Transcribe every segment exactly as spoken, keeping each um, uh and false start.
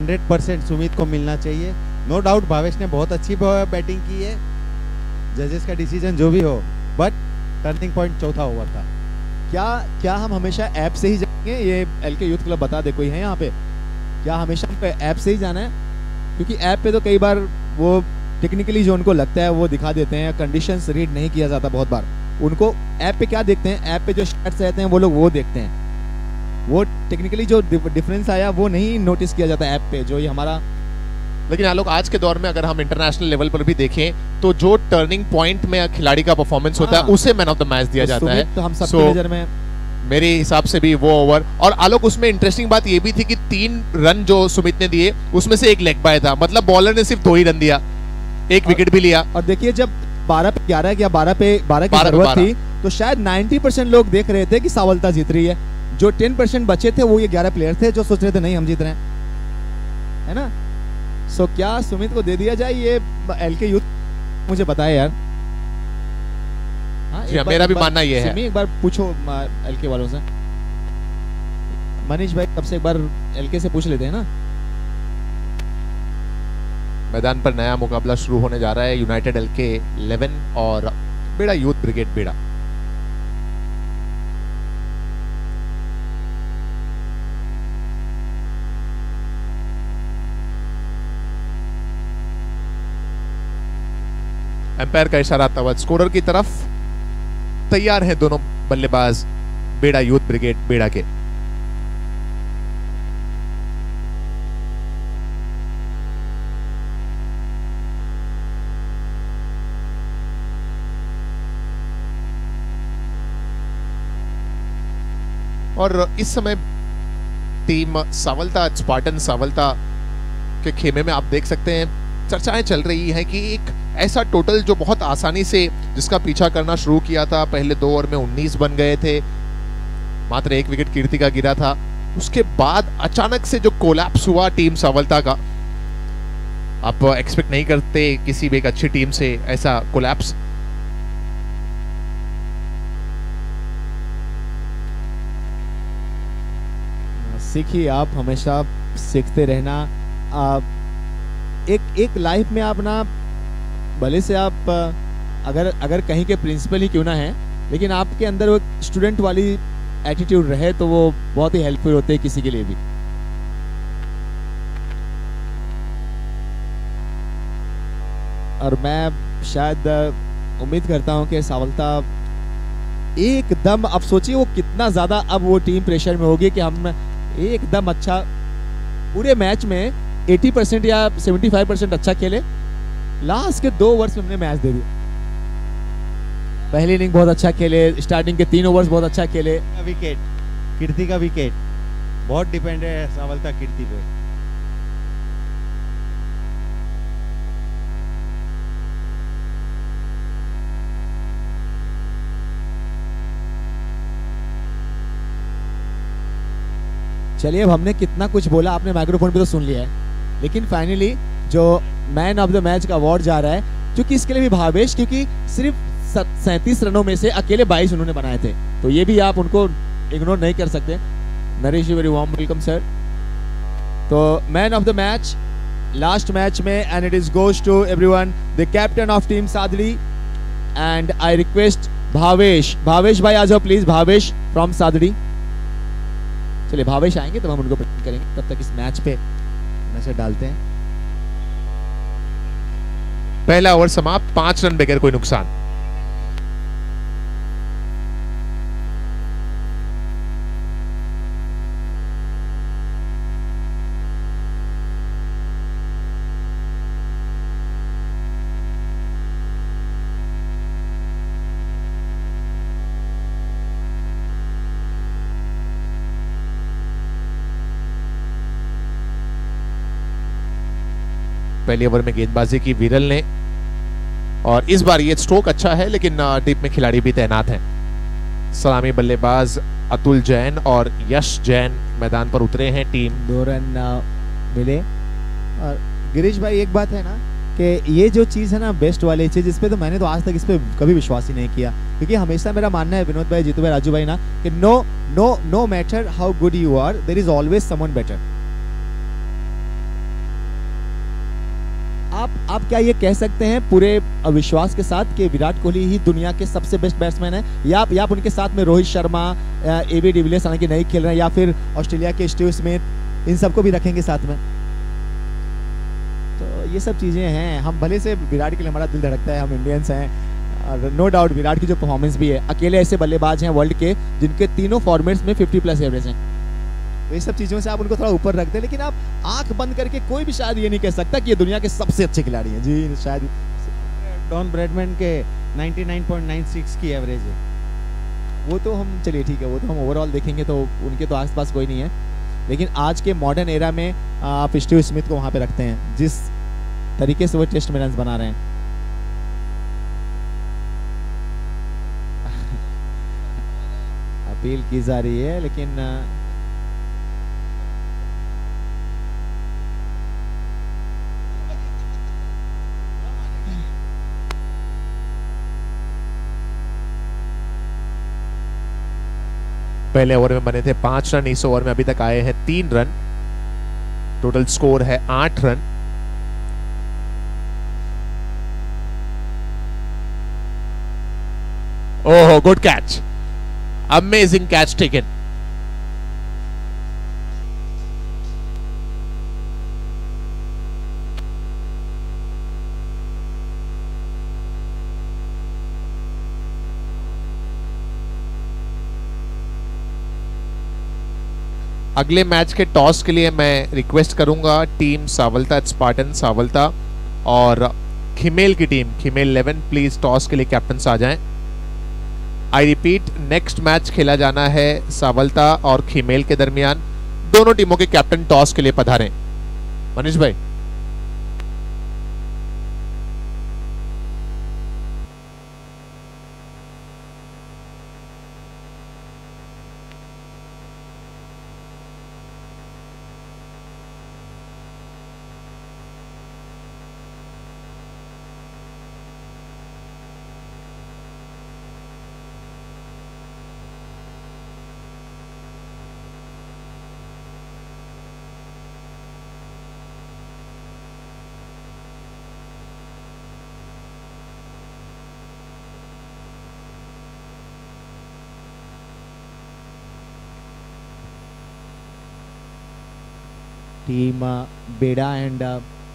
Hundred percent Sumit को मिलना चाहिए। नो डाउट भावेश ने बहुत अच्छी बैटिंग की है, जजेस का डिसीजन जो भी हो, बट टर्निंग पॉइंट चौथा ओवर था। क्या क्या हम हमेशा ऐप से ही जाएंगे? ये एलके यूथ क्लब बता दे, कोई है यहाँ पे? क्या हमेशा हम ऐप से ही जाना है? क्योंकि ऐप पे तो कई बार वो टेक्निकली जो उनको लगता है वो दिखा देते हैं, कंडीशंस रीड नहीं किया जाता बहुत बार। उनको ऐप पे क्या देखते हैं? ऐप पे जो स्टैट्स रहते हैं वो लोग वो देखते हैं। वो टेक्निकली जो डिफरेंस आया वो नहीं नोटिस किया जाता ऐप पे, जो ये हमारा। लेकिन आलोक, आज के दौर में अगर हम इंटरनेशनल लेवल पर भी देखें तो जो टर्निंग पॉइंट में खिलाड़ी का परफॉर्मेंस होता है उसे मैन ऑफ द मैच दिया जाता है। तो हम सबकी नजर में मेरे हिसाब से भी वो ओवर। और आलोक, उसमें इंटरेस्टिंग बात ये भी थी कि तीन रन जो सुमित ने दिए उसमें से एक लेग बाय था, मतलब बॉलर ने सिर्फ दो ही रन दिया, एक विकेट भी लिया। और देखिए जब बारह पे ग्यारह या बारह पे बारह की जरूरत थी तो शायद नब्बे परसेंट लोग देख रहे थे कि सावलता जीत रही है। जो टेन परसेंट बचे थे वो ये ग्यारह प्लेयर थे जो सोच रहे थे नहीं हम जीत रहे हैं, है ना। सो क्या सुमित को दे दिया जाए? ये एलके यूथ मुझे बताए यार। हाँ, एक मेरा भी मानना ये है। एक बार पूछो एलके वालों से, मनीष भाई तब से एक बार एलके से पूछ लेते हैं ना। मैदान पर नया मुकाबला शुरू होने जा रहा है, यूनाइटेड एलके इलेवन और बेड़ा यूथ ब्रिगेड बेड़ा। एम्पायर का इशारा तवज्जो स्कोरर की तरफ। तैयार हैं दोनों बल्लेबाज बेड़ा यूथ ब्रिगेड बेड़ा के। और इस समय टीम सावलता, स्पार्टन सावलता के खेमे में आप देख सकते हैं चर्चाएं चल रही हैं कि एक ऐसा टोटल जो बहुत आसानी से जिसका पीछा करना शुरू किया था, पहले दो ओवर में उन्नीस बन गए थे, मात्र एक विकेट कीर्ति का गिरा था, उसके बाद अचानक से जो कोलैप्स हुआ टीम सावलता का, आप एक्सपेक्ट नहीं करते किसी भी एक अच्छी टीम से ऐसा कोलैप्स। सीखिए, आप हमेशा सीखते रहना। आप एक एक लाइफ में आप ना, भले से आप अगर अगर कहीं के प्रिंसिपल ही क्यों ना है, लेकिन आपके अंदर वो स्टूडेंट वाली एटीट्यूड रहे तो वो बहुत ही हेल्पफुल होते हैं किसी के लिए भी। और मैं शायद उम्मीद करता हूं कि सावलता एकदम, अब सोचिए वो कितना ज्यादा अब वो टीम प्रेशर में होगी कि हम एकदम अच्छा पूरे मैच में अस्सी परसेंट या पचहत्तर परसेंट अच्छा खेले, लास्ट के दो ओवर्स में हमने मैच दे दिया। पहली इनिंग बहुत अच्छा खेले, स्टार्टिंग के तीन ओवर्स बहुत अच्छा खेले। विकेट कीर्ति का विकेट बहुत डिपेंड है सावलता कीर्ति पे। चलिए, अब हमने कितना कुछ बोला, आपने माइक्रोफोन पे तो सुन लिया है, लेकिन फाइनली जो मैन ऑफ द मैच का अवार्ड जा रहा है, क्योंकि इसके लिए भी भावेश, क्योंकि सिर्फ सैंतीस रनों में से अकेले बाईस उन्होंने बनाए थे, तो ये भी आप उनको इग्नोर नहीं कर सकते। Naresh, very warm welcome sir. तो man of the match last match में, and it is goes to everyone, the captain of team Sadli, and I request Bhavesh. Bhavesh भाई आ जाओ प्लीज, भावेश फ्रॉम सादड़ी। चलिए, भावेश आएंगे तो हम उनको प्रेजेंट करेंगे, तब तक इस मैच पे नजर डालते हैं। पहला ओवर समाप्त, पांच रन बगैर कोई नुकसान। पहले ओवर में गेंदबाजी की विरल ने, और इस बार ये स्ट्रोक अच्छा है लेकिन डीप में खिलाड़ी भी तैनात हैं। सलामी बल्लेबाज अतुल जैन और यश जैन मैदान पर उतरे हैं। टीम दो रन मिले। और गिरीश भाई, एक बात है ना कि ये जो चीज है ना बेस्ट वाली चीज, इस पे तो मैंने तो आज तक इस पे कभी विश्वास ही नहीं किया, क्योंकि हमेशा मेरा मानना है विनोद भाई, जीतू भाई, राजू भाई ना, कि no no no matter how good you are, there is always someone better. आप आप क्या ये कह सकते हैं पूरे विश्वास के साथ कि विराट कोहली ही दुनिया के सबसे बेस्ट बैट्समैन है, या आप या आप उनके साथ में रोहित शर्मा, एबी डिविलियर्स हालांकि नहीं खेल रहे हैं, या फिर ऑस्ट्रेलिया के स्टीव स्मिथ, इन सबको भी रखेंगे साथ में? तो ये सब चीज़ें हैं। हम भले से विराट के लिए हमारा दिल धड़कता है, हम इंडियंस हैं, और नो डाउट विराट की जो परफॉर्मेंस भी है, अकेले ऐसे बल्लेबाज हैं वर्ल्ड के जिनके तीनों फॉर्मेट्स में फिफ्टी प्लस एवरेज हैं। तो ये सब चीज़ों से आप उनको थोड़ा ऊपर रख दें, लेकिन आप आंख बंद करके कोई भी शायद ये नहीं कह सकता कि ये दुनिया के सबसे अच्छे खिलाड़ी हैं। जी शायद डॉन ब्रैडमैन के ninety nine point nine six की एवरेज है। वो तो हम चलिए ठीक है, वो तो हम ओवरऑल देखेंगे तो उनके तो आसपास कोई नहीं है, लेकिन आज के मॉडर्न एरा में आप स्टीव स्मिथ को वहाँ पे रखते हैं जिस तरीके से वो टेस्ट में रन बना रहे हैं। अपील की जा रही है, लेकिन पहले ओवर में बने थे पांच रन, इस ओवर में अभी तक आए हैं तीन रन, टोटल स्कोर है आठ रन। ओहो, good catch, amazing catch taken. अगले मैच के टॉस के लिए मैं रिक्वेस्ट करूंगा टीम सावलता स्पार्टन सावलता और खिमेल की team Khimel eleven, please toss के लिए कैप्टन्स आ जाएं। आई रिपीट, नेक्स्ट मैच खेला जाना है सावलता और खिमेल के दरमियान। दोनों टीमों के कैप्टन टॉस के लिए पधारें। मनीष भाई। टीम बेड़ा एंड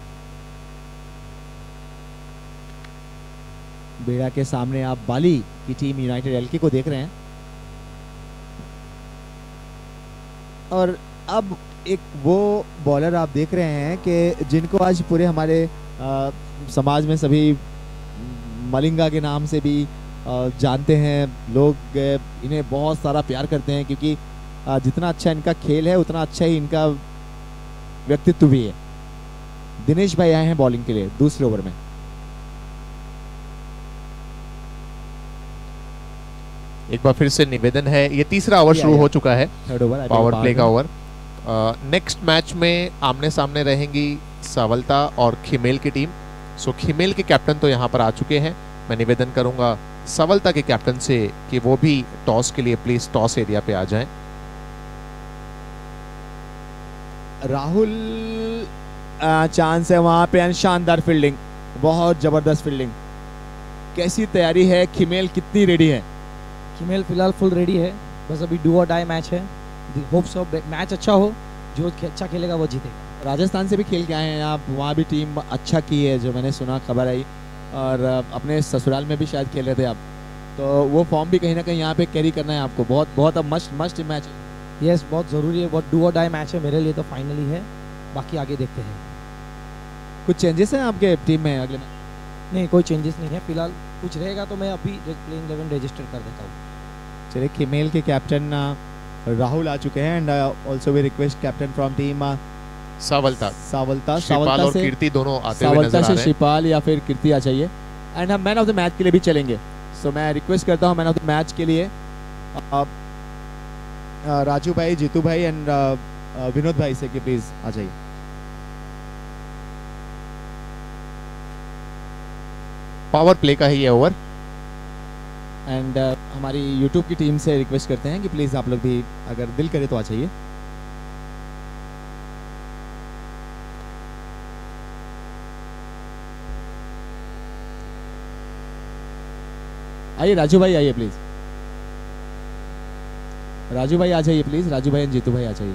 बेड़ा के सामने आप बाली की टीम यूनाइटेड एलके को देख रहे हैं, और अब एक वो बॉलर आप देख रहे हैं कि जिनको आज पूरे हमारे आ, समाज में सभी मलिंगा के नाम से भी आ, जानते हैं लोग, इन्हें बहुत सारा प्यार करते हैं क्योंकि आ, जितना अच्छा इनका खेल है उतना अच्छा ही इनका व्यक्तित्व भी है। दिनेश भाई आए हैं बॉलिंग के लिए दूसरे ओवर में। एक बार फिर से निवेदन है, ये तीसरा ओवर शुरू हो चुका है, थर्ड ओवर पावर प्ले का ओवर। नेक्स्ट मैच में आमने सामने रहेंगी सावलता और खिमेल की टीम। सो खिमेल के कैप्टन तो यहाँ पर आ चुके हैं। मैं निवेदन करूंगा सावलता के कैप्टन से कि वो भी टॉस के लिए प्लीज टॉस एरिया पे आ जाएं। राहुल चांस है वहां पे, शानदार फील्डिंग, बहुत जबरदस्त फील्डिंग। कैसी तैयारी है खिमेल, कितनी रेडी है? खिमेल फिलहाल फुल रेडी है, बस अभी डू और डाई मैच है। होप सो मैच अच्छा हो, जो अच्छा खेलेगा वो जीतेगा। राजस्थान से भी खेल के आए हैं आप, वहाँ भी टीम अच्छा की है जो मैंने सुना, खबर आई, और अपने ससुराल में भी शायद खेल रहे थे आप, तो वो फॉर्म भी कहीं ना कहीं यहाँ पे कैरी करना है आपको। बहुत बहुत अब मस्ट मस्ट मैच। यस, बहुत ज़रूरी है, बहुत डू और डाई मैच है मेरे लिए तो फाइनली है, बाकी आगे देखते हैं। कुछ चेंजेस हैं आपके टीम में अगले? नहीं, कोई चेंजेस नहीं है फिलहाल। कुछ रहेगा तो मैं अभी प्लेइंग इलेवन रजिस्टर कर देता हूँ। चलिए, खिमेल के कैप्टन राहुल आ चुके हैं and also we request captain from team Sawalta Sawalta Sawalta और कीर्ति दोनों आते हुए नजर आ रहे हैं। सावलता से शिपाल या फिर कीर्ति आ जाइए, एंड हम मैन ऑफ द मैच के लिए भी चलेंगे। सो so, मैं रिक्वेस्ट करता हूँ मैन ऑफ द मैच के लिए आप राजू भाई, जीतू भाई एंड विनोद भाई से कि प्लीज आ जाइए। पावर प्ले का ही ये ओवर, एंड uh, हमारी यूट्यूब की टीम से रिक्वेस्ट करते हैं कि प्लीज आप लोग भी अगर दिल करे तो आ जाइए। आइए राजू भाई, आइए प्लीज। राजू भाई आ जाइए प्लीज, राजू भाई, जीतू भाई आ जाइए।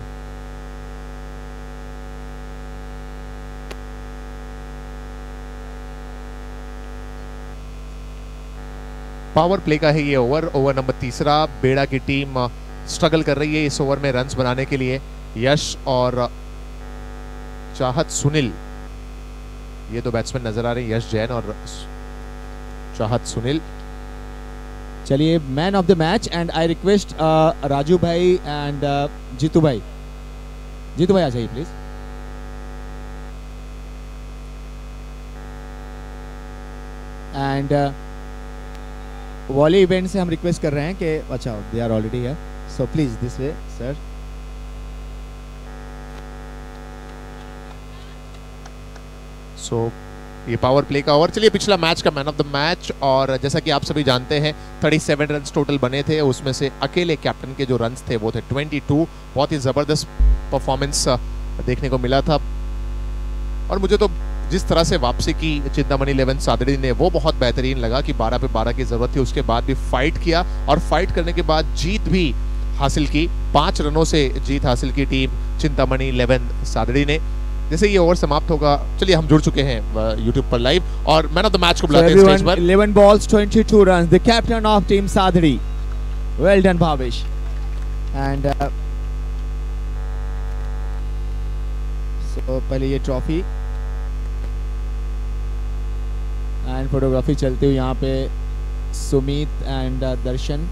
पावर प्ले का है ये ओवर, ओवर नंबर तीसरा। बेड़ा की टीम स्ट्रगल कर रही है इस ओवर में रन्स बनाने के लिए। यश और चाहत सुनील, ये दो बैट्समैन नजर आ रहे हैं, यश जैन और चाहत सुनील। चलिए, man of the match and I request Raju भाई एंड जीतू भाई, जीतू भाई आ जाइए प्लीज। एंड वॉली इवेंट से हम रिक्वेस्ट कर रहे हैं कि अच्छा दे आर ऑलरेडी है, so please this way sir. So ये पावर प्ले का ओवर। चलिए, पिछला मैच का मैन ऑफ द मैच, और जैसा कि आप सभी जानते हैं सैंतीस रन्स टोटल बने थे, उसमें से अकेले कैप्टन के जो रन्स थे वो थे बाईस। बहुत ही जबरदस्त परफॉर्मेंस देखने को मिला था, और मुझे तो जिस तरह से वापसी की चिंतामणि इलेवन सादड़ी ने वो बहुत बेहतरीन लगा कि बारह पे बारह की जरूरत थी, उसके बाद भी फाइट किया और फाइट करने के बाद जीत भी हासिल की। पांच रनों से जीत हासिल की टीम चिंतामणि इलेवन सादड़ी ने। जैसे ये ओवर समाप्त होगा, चलिए हम जुड़ चुके हैं यूट्यूब पर लाइव, और मैन ऑफ द मैच को बुलाते हैं स्टेज पर। Eleven balls twenty-two runs, the captain of team Sadri, well done Bhavesh. And uh, so, पहले ये ट्रॉफी एंड फोटोग्राफी चलती हुई यहाँ पे सुमित एंड uh, दर्शन,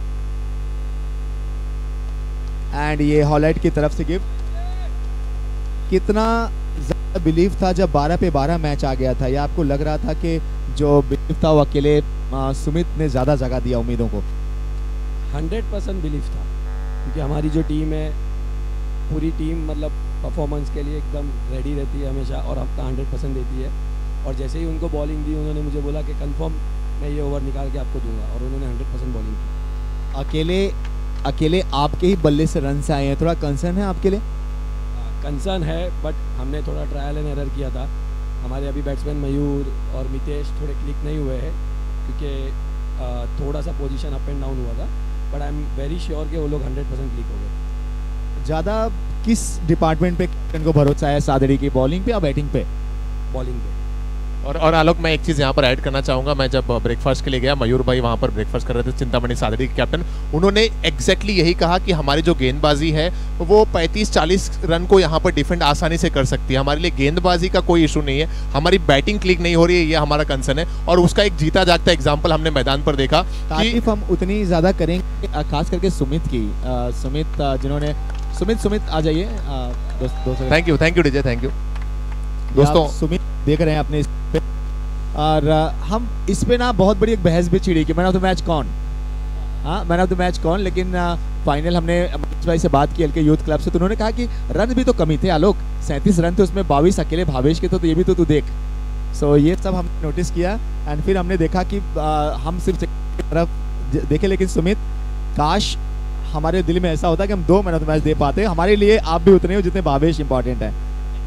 एंड ये हॉलैंड की तरफ से गिफ्ट। कितना ज्यादा बिलीव था जब बारह पे बारह मैच आ गया था, या आपको लग रहा था कि जो बिलीव था वो अकेले आ, सुमित ने ज्यादा जगह दिया उम्मीदों को? हंड्रेड परसेंट बिलीव था, क्योंकि हमारी जो टीम है, पूरी टीम मतलब परफॉर्मेंस के लिए एकदम रेडी रहती है हमेशा, और अपना हंड्रेड परसेंट देती है। और जैसे ही उनको बॉलिंग दी, उन्होंने मुझे बोला कि कंफर्म मैं ये ओवर निकाल के आपको दूंगा, और उन्होंने हंड्रेड परसेंट बॉलिंग की। अकेले अकेले आपके ही बल्ले से रन से आए हैं, थोड़ा कंसर्न है आपके लिए? कंसर्न है, बट हमने थोड़ा ट्रायल एंड एरर किया था। हमारे अभी बैट्समैन मयूर और मितेश थोड़े क्लिक नहीं हुए हैं, क्योंकि थोड़ा सा पोजीशन अप एंड डाउन हुआ था, but I am very sure कि वो लोग हंड्रेड परसेंट क्लिक हो गए। ज़्यादा किस डिपार्टमेंट पे कैप्टन को भरोसा है सादड़ी की, बॉलिंग पे या बैटिंग पे? बॉलिंग पे। और और आलोक, मैं एक चीज़ यहाँ पर ऐड करना चाहूँगा। मैं जब ब्रेकफास्ट के लिए गया, मयूर भाई वहाँ पर ब्रेकफास्ट कर रहे थे, चिंतामणि सादड़ी के कैप्टन, उन्होंने एग्जैक्टली यही कहा कि हमारी जो गेंदबाजी है वो पैंतीस चालीस रन को यहाँ पर डिफेंड आसानी से कर सकती है। हमारे लिए गेंदबाजी का कोई इशू नहीं है, हमारी बैटिंग क्लिक नहीं हो रही है, ये हमारा कंसर्न है। और उसका एक जीता जागता एग्जाम्पल हमने मैदान पर देखा। तारीफ हम उतनी ज़्यादा करेंगे, खास करके सुमित की। सुमित जिन्होंने सुमित सुमित आ जाइए दोस्तों। Thank you thank you DJ, thank you दोस्तों। सुमित देख रहे हैं अपने इस पे, और हम इस पे ना बहुत बड़ी एक बहस भी छिड़ी कि मैन ऑफ द मैच कौन, हाँ मैन ऑफ द मैच कौन। लेकिन फाइनल हमने मनीष भाई से बात की एलके यूथ क्लब से, तो उन्होंने कहा कि रन भी तो कमी थे आलोक, सैंतीस रन थे, उसमें बाईस अकेले भावेश के, तो, तो ये भी तो तू देख। सो so, ये सब हमने नोटिस किया, एंड फिर हमने देखा कि आ, हम सिर्फ तरफ देखे, लेकिन सुमित, काश हमारे दिल में ऐसा होता कि हम दो मैन ऑफ द मैच दे पाते। हमारे लिए आप भी उतने हो जितने भावेश इंपॉर्टेंट है।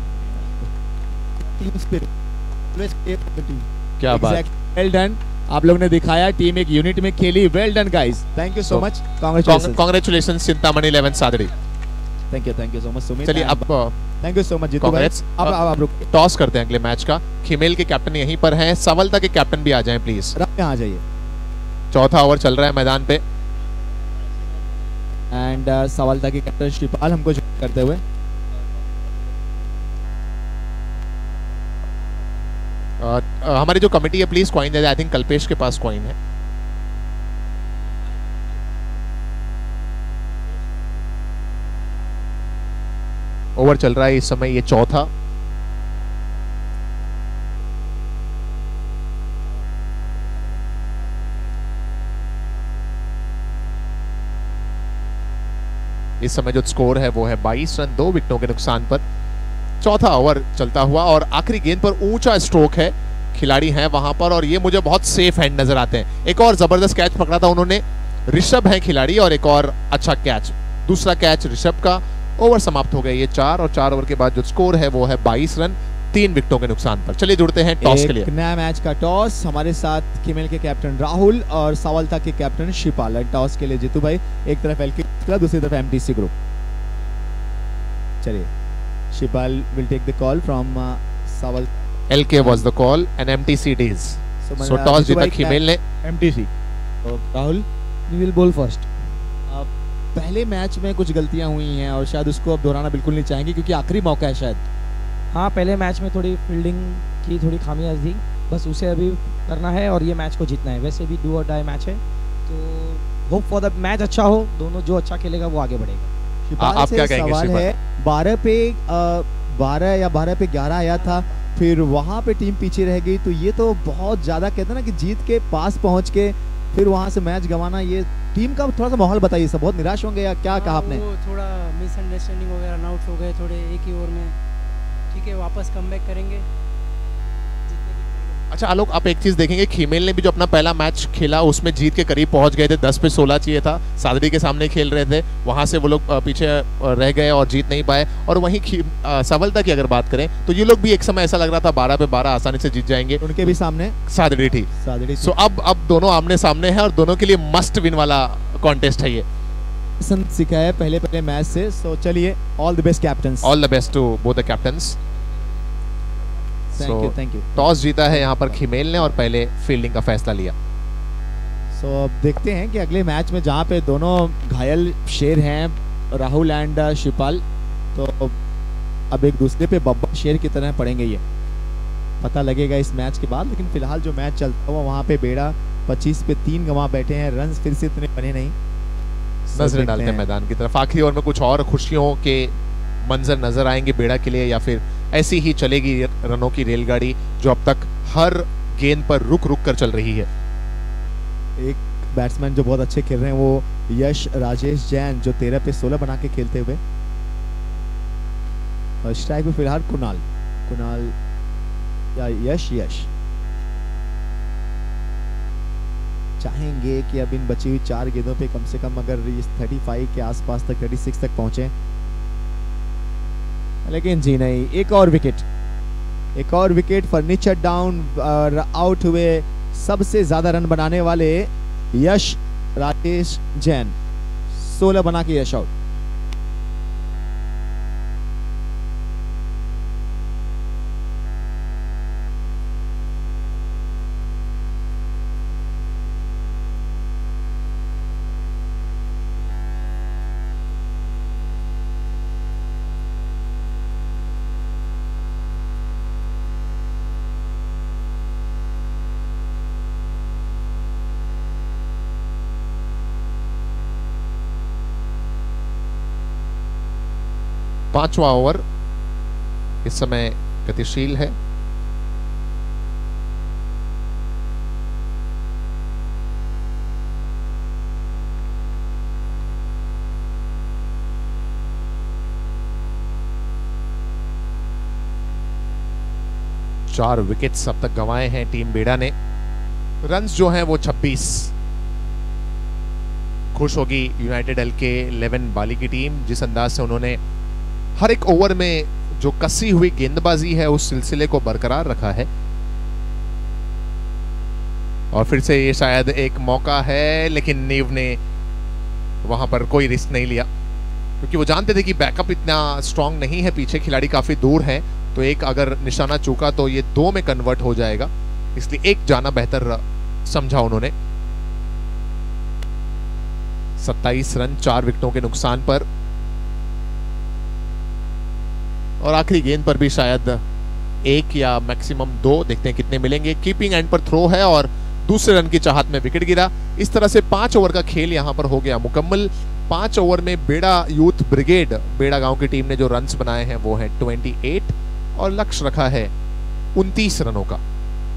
क्या बात, वेल डन, आप लोग ने दिखाया टीम एक यूनिट में खेली। Well done guys, thank you so much, congratulations congratulations Chintamani eleven Sadri. Thank you thank you so much Sumit. चलिए अब thank you so much Jitu भाई। अब अब आप रुक, टॉस करते हैं अगले मैच का। खिमेल के कैप्टन यहीं पर हैं, सवलता के कैप्टन भी आ जाएं प्लीज। यहाँ आ जाइए। चौथा ओवर चल रहा है मैदान पे, एंड uh, सवलता के कैप्टन श्रीपाल हमको ज्वाइन करते हुए। Uh, uh, हमारी जो कमेटी है प्लीज कॉइन दे दे। आई थिंक कल्पेश के पास कॉइन है। ओवर चल रहा है इस समय ये चौथा। इस समय जो स्कोर है वो है बाईस रन, दो विकेटों के नुकसान पर। चौथा ओवर चलता हुआ और आखिरी गेंद पर ऊंचा स्ट्रोक है, खिलाड़ी हैं वहां पर, और ये मुझे बहुत सेफ हैंड नजर आते हैं। एक और जबरदस्त कैच पकड़ा था उन्होंने, ऋषभ है खिलाड़ी, और एक और अच्छा कैच, दूसरा कैच ऋषभ का। ओवर समाप्त हो गए ये चार, और चार ओवर के बाद जो स्कोर है वो है बाईस रन, तीन विकेटों के नुकसान पर। चलिए जुड़ते हैं टॉस के लिए। एक नया मैच का टॉस, हमारे साथ खेमेल के कैप्टन राहुल और सावलता के कैप्टन शिपाल। टॉस के लिए जीतू भाई, एक तरफ एलके क्लब, दूसरी तरफ एमटीसी ग्रुप। चलिए, Shipal will take the call from Saval. L K was the call and MTC it is. So toss जीता खेमेल ने, एमटीसी। तो Rahul, we will bowl first. पहले मैच में कुछ गलतियां हुई हैं और शायद उसको अब दोहराना बिल्कुल नहीं चाहेंगे क्योंकि आखिरी मौका है शायद। हाँ, पहले मैच में थोड़ी फील्डिंग की थोड़ी खामियां थी, बस उसे अभी करना है और ये मैच को जीतना है। वैसे भी डू और डाई मैच है, तो होप फॉर द मैच अच्छा हो, दोनों जो अच्छा खेलेगा वो आगे बढ़ेगा। आप क्या कहेंगे? सवाल है, बारह पे बारह या बारह पे ग्यारह आया था, फिर वहां पे टीम पीछे रह गई, तो ये तो बहुत ज्यादा कहते हैं ना कि जीत के पास पहुंच के फिर वहां से मैच गंवाना। ये टीम का थोड़ा सा माहौल बताइए, सब बहुत निराश होंगे या क्या कहा आपने? थोड़ा मिसअंडरस्टैंडिंग वगैरह, रन आउट हो गए थोड़े एक ही ओवर में। ठीक है, वापस कमबैक करेंगे। अच्छा आलोक, आप एक चीज देखेंगे, खेमेल ने भी जो अपना पहला मैच खेला उसमें जीत के करीब पहुंच गए थे, दस पे सोलह चाहिए था, सादरी के सामने खेल रहे थे, वहां से वो लोग पीछे रह गए और जीत नहीं पाए। और वहीं सावलता की अगर बात करें तो ये लोग भी एक समय ऐसा लग रहा था बारह पे बारह आसानी से जीत जाएंगे, उनके भी सामने सादरी थी। सादरी सो अब अब दोनों आमने सामने हैं और दोनों के लिए मस्ट विन वाला कॉन्टेस्ट है ये। सीखा है पहले पहले मैच से। सो चलिए, all the best captains. All the best to both the captains. Thank you thank you. Toss जीता है यहाँ पर खेमेल ने और पहले फील्डिंग का फैसला लिया। सो so, अब देखते हैं कि अगले मैच में जहाँ पे दोनों घायल शेर हैं, राहुल एंड शिपाल, तो अब एक दूसरे पे बब्बर शेर की तरह पड़ेंगे, ये पता लगेगा इस मैच के बाद। लेकिन फिलहाल जो मैच चलता हुआ वहाँ पे बेड़ा पच्चीस पे तीन गंवा बैठे हैं, रन फिर से इतने बने नहीं। नजरें डालते हैं मैदान की तरफ, आखिरी ओवर में कुछ और खुशियों के मंजर नजर आएंगे बेड़ा के लिए, या फिर ऐसी ही चलेगी रनों की रेलगाड़ी जो अब तक हर गेंद पर रुक रुक कर चल रही है। एक बैट्समैन जो बहुत अच्छे खेल रहे हैं वो यश राजेश जैन, जो तेरह पे सोलह बना के खेलते हुए। और स्ट्राइक पे फिलहाल कुणाल कुणाल या यश यश चाहेंगे कि अब इन बची हुई चार गेंदों पे कम से कम अगर इस पैंतीस के आसपास तक छत्तीस तक पहुंचे, लेकिन जी नहीं। एक और विकेट, एक और विकेट, फर्नीचर डाउन, आउट हुए सबसे ज्यादा रन बनाने वाले यश राजेश जैन, सोलह बना के यश आउट। पांचवा ओवर इस समय गतिशील है। चार विकेट्स अब तक गंवाए हैं टीम बेड़ा ने। रन्स जो हैं वो छब्बीस। खुश होगी यूनाइटेड एलके इलेवन बाली की टीम, जिस अंदाज से उन्होंने हर एक ओवर में जो कसी हुई गेंदबाजी है उस सिलसिले को बरकरार रखा है। और फिर से ये शायद एक मौका है, लेकिन नीव ने वहां पर कोई रिस्क नहीं लिया क्योंकि वो जानते थे कि बैकअप इतना स्ट्रांग नहीं है, पीछे खिलाड़ी काफी दूर हैं, तो एक अगर निशाना चूका तो ये दो में कन्वर्ट हो जाएगा, इसलिए एक जाना बेहतर समझा उन्होंने। सत्ताईस रन चार विकेटों के नुकसान पर, और आखिरी गेंद पर भी शायद एक या मैक्सिमम दो, देखते हैं कितने मिलेंगे। कीपिंग एंड पर थ्रो है और दूसरे रन की चाहत में विकेट गिरा। इस तरह से पांच ओवर का खेल यहां पर हो गया मुकम्मल। पांच ओवर में बेड़ा यूथ ब्रिगेड, बेड़ा गांव की टीम ने जो रन्स बनाए हैं वो है अट्ठाईस और लक्ष्य रखा है उनतीस रनों का।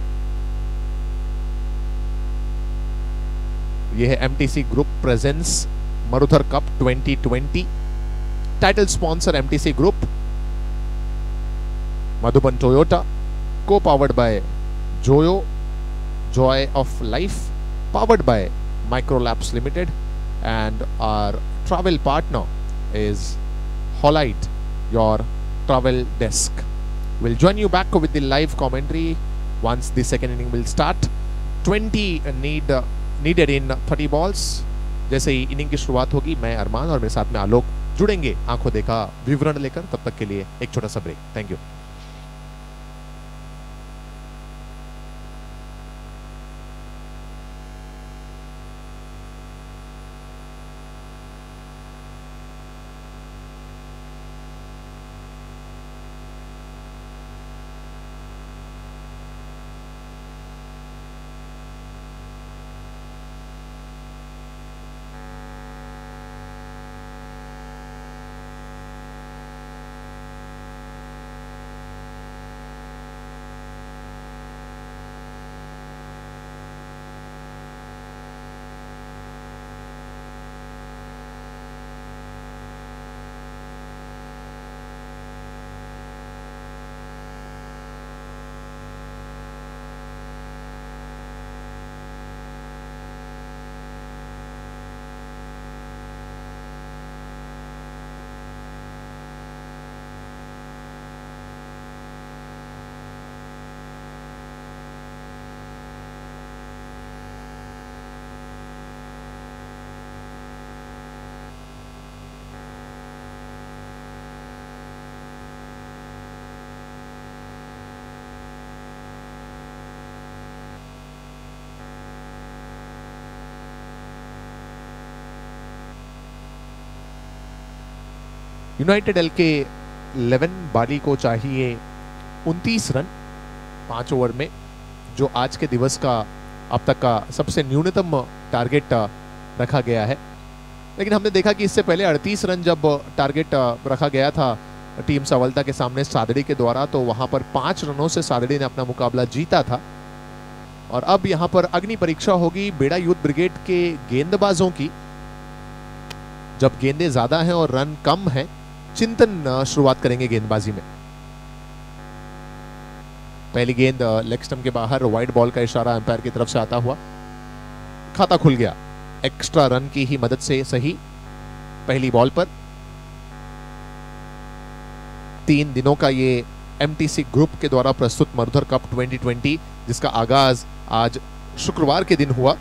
यह है MTC group presents Marudhar cup twenty twenty. Title sponsor MTC group, Madhuban Toyota, co powered by Joyo, joy of life, powered by Microlabs Limited, and our travel partner is Holite, your travel desk. We'll join you back with the live commentary once the second inning will start. twenty need needed in thirty balls. जैसे ही inning की शुरुआत होगी, मैं अरमान और मेरे साथ में आलोक जुड़ेंगे आंखों देखा विवरण लेकर। तब तक के लिए एक छोटा सा break. Thank you. United L K eleven Bali को चाहिए उनतीस रन पांच ओवर में, जो आज के दिवस का अब तक का सबसे न्यूनतम टारगेट रखा गया है। लेकिन हमने देखा कि इससे पहले अड़तीस रन जब टारगेट रखा गया था टीम सवलता के सामने सादड़ी के द्वारा, तो वहां पर पांच रनों से सादड़ी ने अपना मुकाबला जीता था। और अब यहां पर अग्नि परीक्षा होगी बेड़ा यूथ ब्रिगेड के गेंदबाजों की। जब गेंदें ज्यादा हैं और रन कम हैं, चिंतन शुरुआत करेंगे गेंदबाजी में। पहली गेंद लेग स्टंप के बाहर, वाइड बॉल का इशारा अंपायर की तरफ से आता हुआ, खाता खुल गया एक्स्ट्रा रन की ही मदद से। सही पहली बॉल पर। तीन दिनों का ये एमटीसी ग्रुप के द्वारा प्रस्तुत मरुधर कप ट्वेंटी ट्वेंटी, जिसका आगाज आज शुक्रवार के दिन हुआ।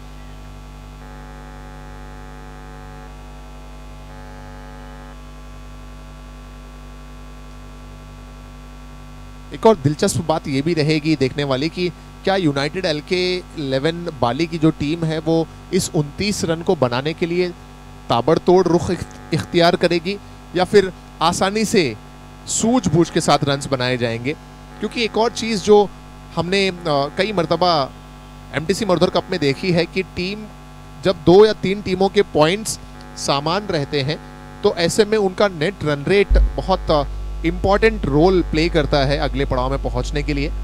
एक और दिलचस्प बात यह भी रहेगी देखने वाली कि क्या united L K eleven Bali की जो टीम है वो इस उनतीस रन को बनाने के लिए ताबड़तोड़ रुख इख्तियार करेगी, या फिर आसानी से सूझबूझ के साथ रन्स बनाए जाएंगे। क्योंकि एक और चीज जो हमने आ, कई मर्तबा एमटीसी मरुधर कप में देखी है कि टीम जब दो या तीन टीमों के पॉइंट्स समान रहते हैं, तो ऐसे में उनका नेट रन रेट बहुत इंपॉर्टेंट रोल प्ले करता है अगले पड़ाव में पहुंचने के लिए।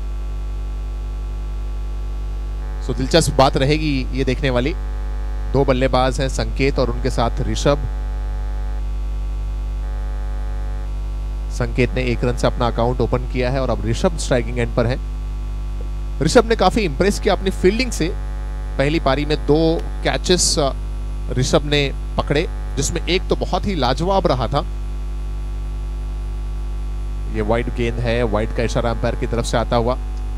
सो दिलचस्प बात रहेगी ये देखने वाली। दो बल्लेबाज हैं, संकेत और उनके साथ ऋषभ। संकेत ने एक रन से अपना अकाउंट ओपन किया है और अब ऋषभ स्ट्राइकिंग एंड पर है। ऋषभ ने काफी इंप्रेस किया अपनी फील्डिंग से। पहली पारी में दो कैचेस ऋषभ ने पकड़े, जिसमें एक तो बहुत ही लाजवाब रहा था। ये वाइड गेंद है, वाइड का इशारा अंपायर की तरफ से आता हुआ।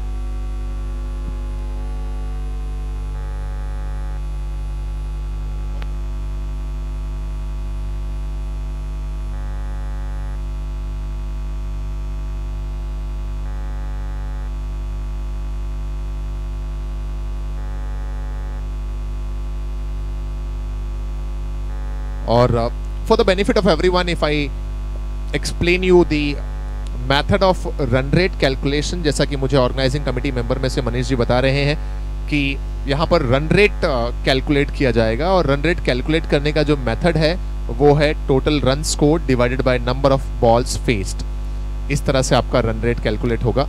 और for the benefit of everyone, if I explain you the method of run rate calculation, जैसा कि मुझे ऑर्गेनाइजिंग कमेटी मेंबर में से मनीष जी बता रहे हैं कि यहाँ पर रन रेट कैलकुलेट किया जाएगा, और रन रेट कैलकुलेट करने का जो मेथड है वो है total run score divided by number of balls faced. इस तरह से आपका रन रेट कैलकुलेट होगा।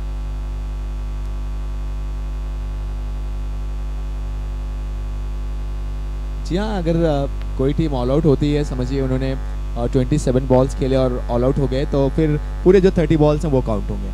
जी हाँ, अगर कोई टीम ऑल आउट होती है, समझिए उन्होंने सत्ताईस बॉल्स खेले और ऑल आउट हो गए, तो फिर पूरे जो तीस बॉल्स हैं वो काउंट होंगे।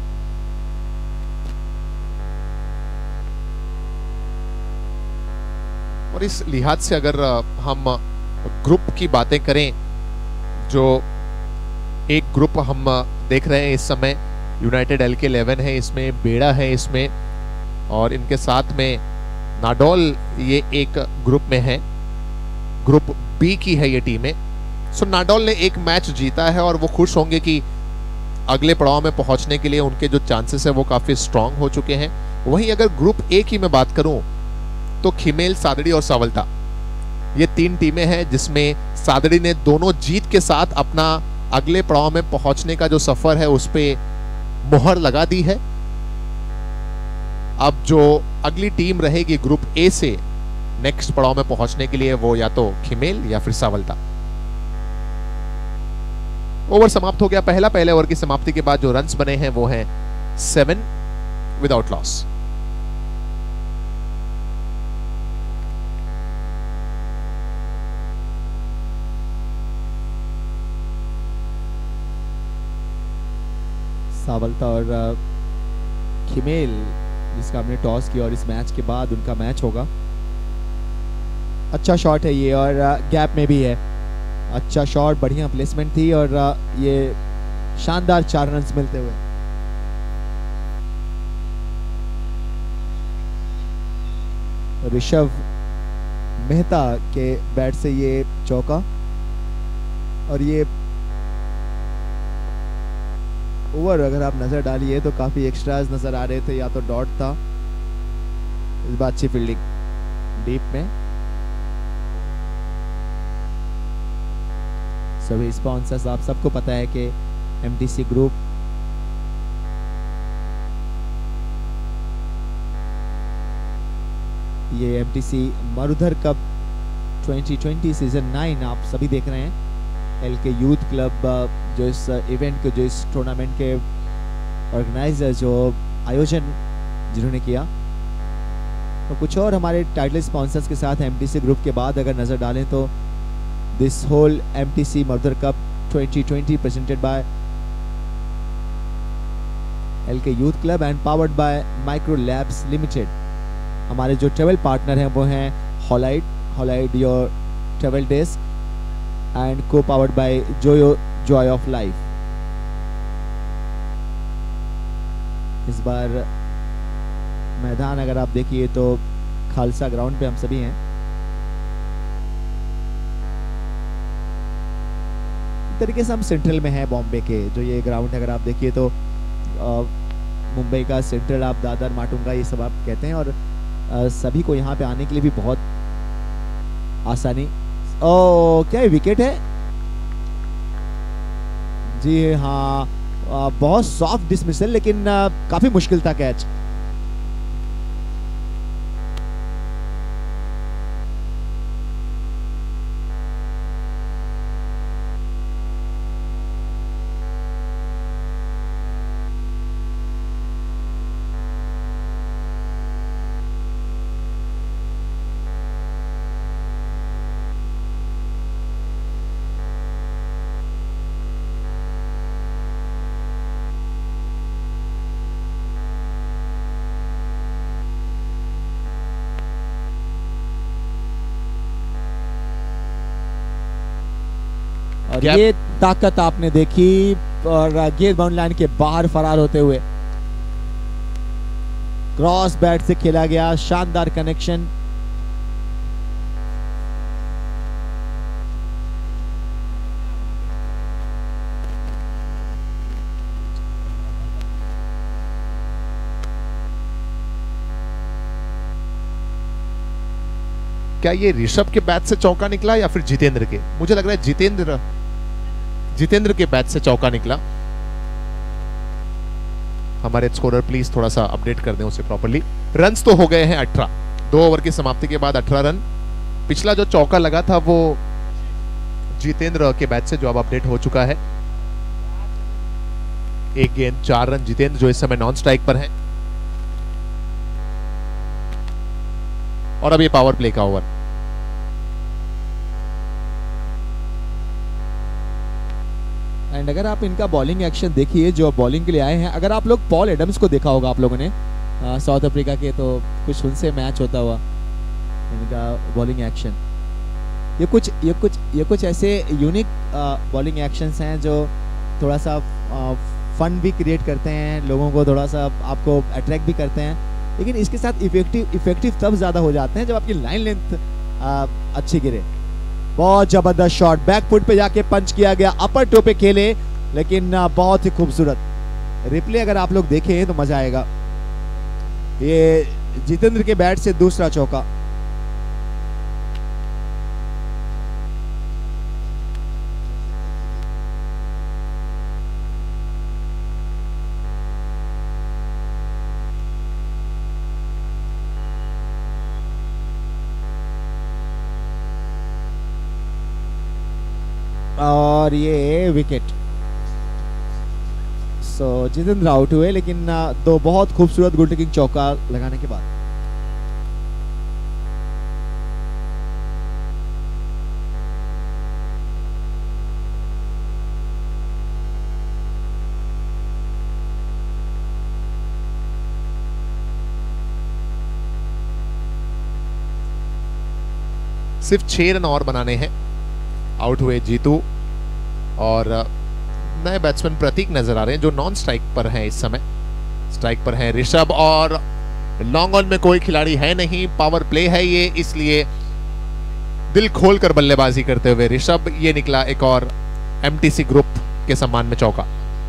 और इस लिहाज से अगर हम ग्रुप की बातें करें, जो एक ग्रुप हम देख रहे हैं इस समय यूनाइटेड एल के इलेवन है इसमें, बेड़ा है इसमें, और इनके साथ में नाडोल ये एक ग्रुप में है, ग्रुप बी की है ये टीमें। सो नाडोल ने एक मैच जीता है और वो खुश होंगे कि अगले पड़ाव में पहुंचने के लिए उनके जो चांसेस है वो काफी स्ट्रांग हो चुके हैं। वहीं अगर ग्रुप ए की मैं बात करूं तो खिमेल, सादड़ी और सावल्ता, ये तीन टीमें हैं जिसमें सादड़ी ने दोनों जीत के साथ अपना अगले पड़ाव में पहुंचने का जो सफर है उस पे मुहर लगा दी है। अब जो अगली टीम रहेगी ग्रुप ए से नेक्स्ट पड़ाव में पहुंचने के लिए वो या तो खिमेल या फिर सावल्ता। ओवर समाप्त हो गया पहला। पहले ओवर की समाप्ति के बाद जो रन्स बने हैं वो हैं सेवन विदाउट लॉस। सावल्ता और खिमेल जिसका हमने टॉस किया और इस मैच के बाद उनका मैच होगा। अच्छा शॉट है ये और गैप में भी है, अच्छा शॉट, बढ़िया प्लेसमेंट थी और ये शानदार चार रन्स मिलते हुए। ऋषभ मेहता के बैट से ये चौका और ये ओवर अगर आप नजर डालिए तो काफी एक्स्ट्राज नजर आ रहे थे, या तो डॉट था, इस बार अच्छी फील्डिंग डीप में। सभी स्पॉन्सर्स आप सबको पता है कि एमटीसी ग्रुप ये MTC Marudhar cup twenty twenty season nine आप सभी देख रहे हैं। एल के यूथ क्लब जो इस इवेंट के, जो इस टूर्नामेंट के ऑर्गेनाइजर, जो आयोजन जिन्होंने किया, तो कुछ और हमारे टाइटल स्पॉन्सर्स के साथ एमटीसी ग्रुप के बाद अगर नजर डालें तो this whole MTC Marudhar cup twenty twenty presented by L K youth club and powered by micro labs limited. हमारे जो ट्रेवल पार्टनर हैं वो हैं holiday, holiday your travel desk and co powered by Joyo joy of life. इस बार मैदान अगर आप देखिए तो खालसा ग्राउंड पे हम सभी हैं। एक तरीके से हम सेंट्रल में हैं बॉम्बे के, जो ये ग्राउंड अगर आप देखिए तो मुंबई का सेंट्रल, आप दादर माटुंगा ये सब आप कहते हैं, और आ, सभी को यहाँ पे आने के लिए भी बहुत आसानी। ओ क्या ये विकेट है? जी हाँ, आ, बहुत सॉफ्ट डिसमिसल, लेकिन आ, काफी मुश्किल था कैच। और ये ताकत आपने देखी, और गेंद बाउंड लाइन के बाहर फरार होते हुए क्रॉस बैट से खेला गया, शानदार कनेक्शन। क्या ये ऋषभ के बैट से चौका निकला या फिर जितेंद्र के? मुझे लग रहा है जितेंद्र जितेंद्र के बैट से चौका निकला। हमारे स्कोरर प्लीज थोड़ा सा अपडेट कर दें उसे प्रॉपर्ली। रन्स तो हो गए हैं अठारह, दो ओवर की समाप्ति के बाद अठारह रन। पिछला जो चौका लगा था वो जितेंद्र के बैट से, जो अब अपडेट हो चुका है। एक गेंद चार रन जितेंद्र, जो इस समय नॉन स्ट्राइक पर हैं। और अब ये पावर प्ले का ओवर। एंड अगर आप इनका बॉलिंग एक्शन देखिए, जो बॉलिंग के लिए आए हैं, अगर आप लोग पॉल एडम्स को देखा होगा आप लोगों ने साउथ अफ्रीका के, तो कुछ उनसे मैच होता हुआ इनका बॉलिंग एक्शन। ये कुछ ये कुछ ये कुछ ऐसे यूनिक बॉलिंग एक्शंस हैं जो थोड़ा सा फन भी क्रिएट करते हैं, लोगों को थोड़ा सा आपको अट्रैक्ट भी करते हैं, लेकिन इसके साथ इफेक्टिव इफेक्टिव तब ज़्यादा हो जाते हैं जब आपकी लाइन लेंथ अच्छी गिरे। बहुत ज़बरदस्त शॉट, बैक फुट पे जाके पंच किया गया, अपर टो पे खेले, लेकिन आ, बहुत ही खूबसूरत रिप्ले अगर आप लोग देखें तो मजा आएगा। ये जितेंद्र के बैट से दूसरा चौका। और ये विकेट। सो so, जितेंद्र आउट हुए, लेकिन दो बहुत खूबसूरत गुड लुकिंग चौका लगाने के बाद। सिर्फ छह रन और बनाने हैं। आउट हुए जीतू और नए बैट्समैन प्रतीक नजर आ रहे हैं जो नॉन स्ट्राइक पर हैं इस समय। स्ट्राइक पर हैं ऋषभ और लॉन्ग ऑन में कोई खिलाड़ी है नहीं, पावर प्ले है ये, इसलिए दिल खोलकर बल्लेबाजी करते हुए ऋषभ, ये निकला एक और एमटीसी ग्रुप के सम्मान में चौका।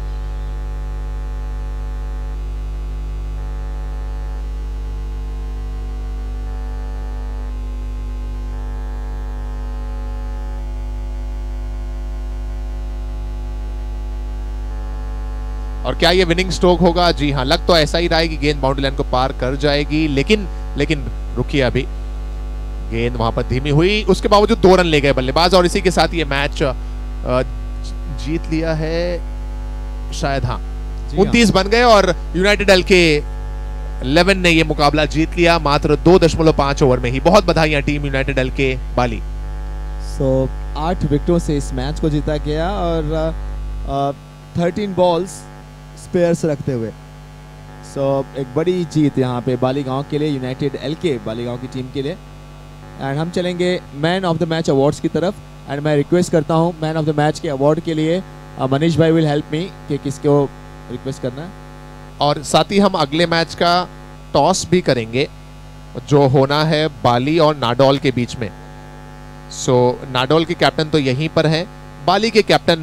और क्या ये विनिंग स्ट्रोक होगा? जी हाँ, लग तो ऐसा ही रहा है कि गेंद बाउंड्री लाइन को पार कर जाएगी, लेकिन लेकिन रुकिए, अभी गेंद वहां पर धीमी हुई, उसके बावजूद दो रन ले गए बल्लेबाज और इसी के साथ ये मैच जीत लिया है शायद। हाँ, उनतीस बन गए और यूनाइटेड एल के ग्यारह ने ये मुकाबला जीत लिया मात्र दो दशमलव पांच ओवर में ही। बहुत बधाइयां टीम यूनाइटेड एल के बाली। सो आठ विकेटों से इस मैच को जीता गया और थर्टीन बॉल्स स्पेयर्स रखते हुए। सो so, एक बड़ी जीत यहाँ पे बालीगांव के लिए, यूनाइटेड एल के बालीगांव की टीम के लिए। एंड हम चलेंगे man of the match awards की तरफ। एंड मैं रिक्वेस्ट करता हूँ मैन ऑफ द मैच के अवार्ड के लिए मनीष भाई विल हेल्प मी कि किसको रिक्वेस्ट करना है। और साथ ही हम अगले मैच का टॉस भी करेंगे जो होना है बाली और नाडोल के बीच में। सो so, नाडोल के कैप्टन तो यहीं पर हैं, बाली के कैप्टन